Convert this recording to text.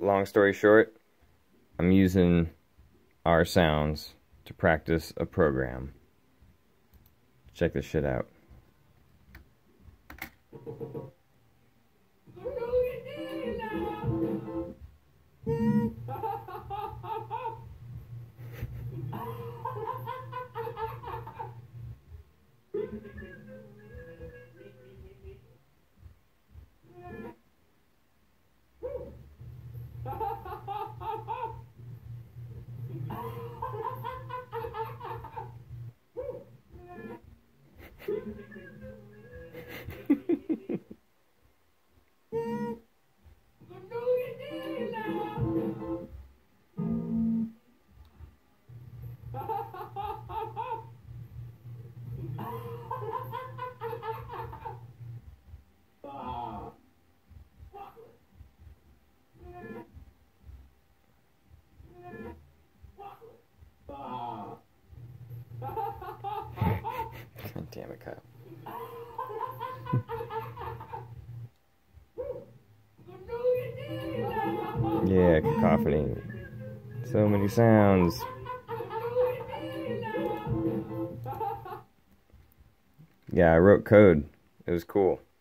long story short, I'm using our sounds to practice a program. Check this shit out. God damn it, Kyle. Yeah, cacophony. So many sounds. Yeah, I wrote code. It was cool.